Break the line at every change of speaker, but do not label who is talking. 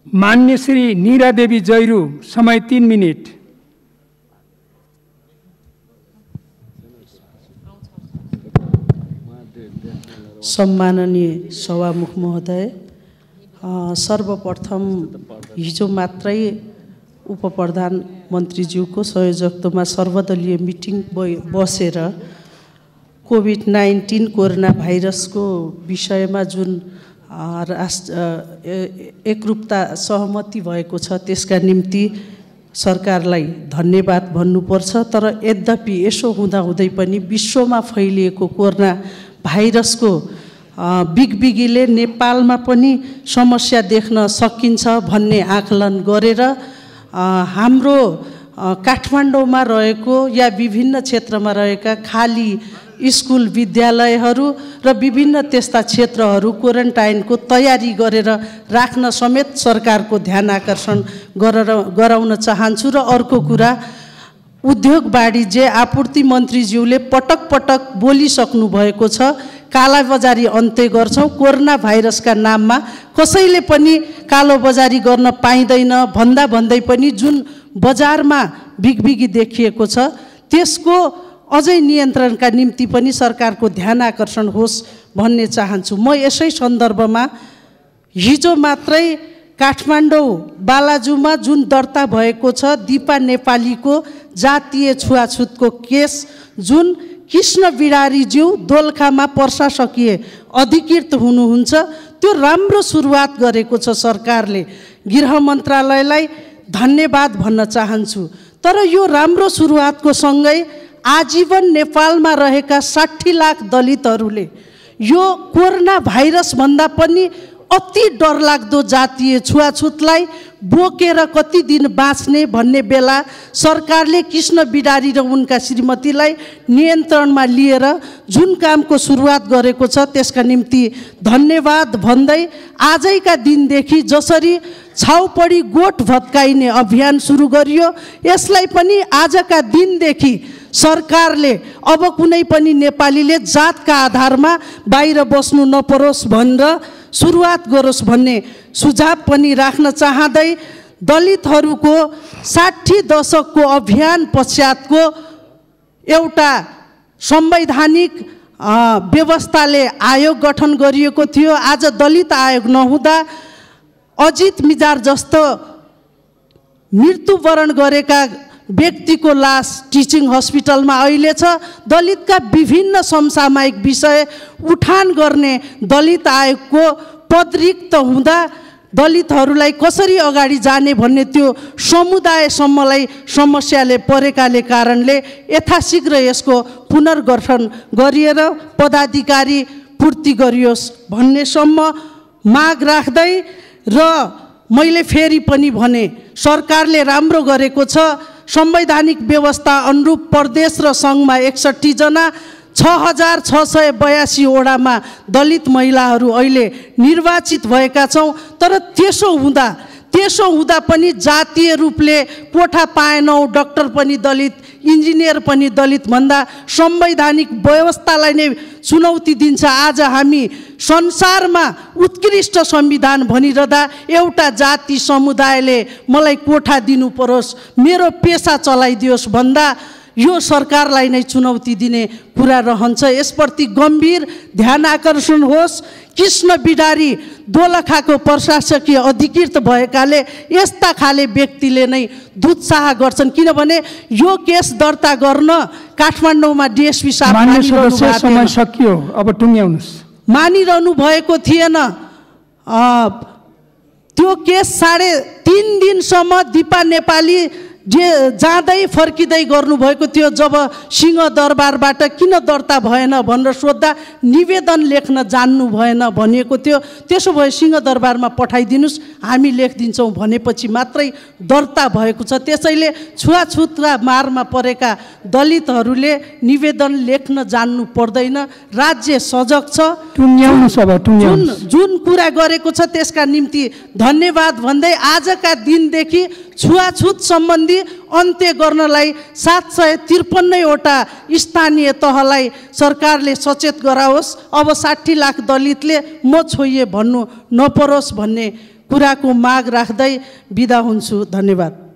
मान्य श्री नीरा देवी जैरू, समय 3 मिनेट।
सम्माननीय सभामुख महोदय, सर्वप्रथम हिजो मात्रै उप प्रधानमन्त्रीज्यूको सहयोगमा सर्वदलीय मिटिङ बसेर कोभिड-19 कोरोना भाइरसको विषयमा जुन एकरूपता सहमति भएको छ त्यसका निम्ति सरकारलाई धन्यवाद भन्नुपर्छ। तर यद्यपि यसो हुँदाहुँदै पनि विश्वमा फैलिएको कोरोना भाइरसको बिगबिगीले नेपालमा पनि समस्या देख्न सकिन्छ भन्ने आकलन गरेर हाम्रो काठमाडौँमा रहेको या विभिन्न क्षेत्रमा रहेका खाली स्कुल विद्यालयहरू र विभिन्न त्यस्ता क्षेत्रहरू क्वारेन्टाइनको तयारी गरेर राख्न समेत सरकारको ध्यान आकर्षण गराउन चाहन्छु। र अर्को कुरा, उद्योग वाणिज्य आपूर्ति मन्त्रीज्यूले पटक पटक बोलिसक्नु भएको छ, कालाबजारी अन्त्य गर्छौं, कोरोना भाइरसका नाममा कसैले पनि कालोबजारी गर्न पाइँदैन भन्दा भन्दै पनि जुन बजारमा बिगबिगी देखिएको छ त्यसको अझै नियन्त्रणका निम्ति पनि सरकारको ध्यान आकर्षण होस् भन्ने चाहन्छु। म यसै सन्दर्भमा हिजो मात्रै काठमाडौँ बालाजुमा जुन दर्ता भएको छ दिपा नेपालीको जातीय छुवाछुतको केस, जुन कृष्ण बिडारीज्यू दोलखामा प्रशासकीय अधिकृत हुनुहुन्छ, त्यो राम्रो सुरुवात गरेको छ सरकारले। गृह मन्त्रालयलाई धन्यवाद भन्न चाहन्छु। तर यो राम्रो सुरुवातको सँगै आजीवन नेपालमा रहेका 60 लाख दलितहरूले यो कोरोना भाइरस भन्दा पनि अति डरलाग्दो जातीय छुवाछुतलाई बोकेर कति दिन बाँच्ने भन्ने बेला सरकारले कृष्ण बिडारी र उनका श्रीमतीलाई नियन्त्रणमा लिएर जुन कामको सुरुवात गरेको छ त्यसका निम्ति धन्यवाद भन्दै आजैका दिनदेखि जसरी छाउपडी गोठ भत्काइने अभियान सुरु गरियो, यसलाई पनि आजका दिनदेखि सरकारले अब कुनै पनि नेपालीले जातका आधारमा बाहिर बस्नु नपरोस् भनेर सुरुवात गरोस् भन्ने सुझाव पनि राख्न चाहँदै दलितहरूको 60 दशकको अभियान पश्चातको एउटा संवैधानिक व्यवस्थाले आयोग गठन गरिएको थियो। आज दलित आयोग नहुँदा अजित मिजार जस्तो मृत्युवरण गरेका व्यक्तिको लास टिचिङ हस्पिटलमा अहिले छ। दलितका विभिन्न समसामयिक विषय उठान गर्ने दलित आयोगको पद रिक्त हुँदा दलितहरूलाई कसरी अगाडि जाने भन्ने त्यो समुदायसम्मलाई समस्याले परेकाले कारणले यथाशीघ्र यसको पुनर्गठन गरिएर पदाधिकारी पूर्ति गरियोस् भन्नेसम्म माग राख्दै र मैले फेरि पनि भने सरकारले राम्रो गरेको छ। संवैधानिक व्यवस्था अनुरूप प्रदेश र सङ्घमा 61 जना 6682 वडामा दलित महिलाहरू अहिले निर्वाचित भएका छौँ। तर त्यसो हुँदा पनि जातीय रूपले कोठा पाएनौँ, डाक्टर पनि दलित, इन्जिनियर पनि दलित भन्दा संवैधानिक व्यवस्थालाई नै चुनौती दिन्छ। आज हामी संसारमा उत्कृष्ट संविधान भनिरहँदा एउटा जाति समुदायले मलाई कोठा दिनु परोस्, मेरो पेसा चलाइदियोस् भन्दा यो सरकारलाई नै चुनौती दिने कुरा रहन्छ। यसप्रति गम्भीर ध्यान आकर्षण होस्। कृष्ण बिडारी दोलखाको प्रशासकीय अधिकृत भएकाले यस्ता खाले व्यक्तिले नै दुत्साह गर्छन्, किनभने यो केस दर्ता गर्न काठमाडौँमा डिएसपी साहब
समय सकियो, अब टुङ्ग्याउनुस्,
मानिरहनु भएको थिएन। त्यो केस 3.5 दिनसम्म दिपा नेपाली जाँदै फर्किँदै गर्नुभएको थियो। जब सिंहदरबारबाट किन दर्ता भएन भनेर सोद्धा निवेदन लेख्न जान्नु भएन भनिएको थियो। त्यसो भए सिंहदरबारमा पठाइदिनुस्, हामी लेखिदिन्छौँ भनेपछि मात्रै दर्ता भएको छ। त्यसैले छुवाछुतका मारमा परेका दलितहरूले निवेदन लेख्न जान्नु पर्दैन, राज्य सजग छ। जुन कुरा गरेको छ त्यसका निम्ति धन्यवाद भन्दै आजका दिनदेखि छुवाछुत सम्बन्धी अन्त्य गर्नलाई 753 वटा स्थानीय तहलाई सरकारले सचेत गराओस्। अब 60 लाख दलितले म छोइए भन्नु नपरोस् भन्ने कुराको माग राख्दै बिदा हुन्छु। धन्यवाद।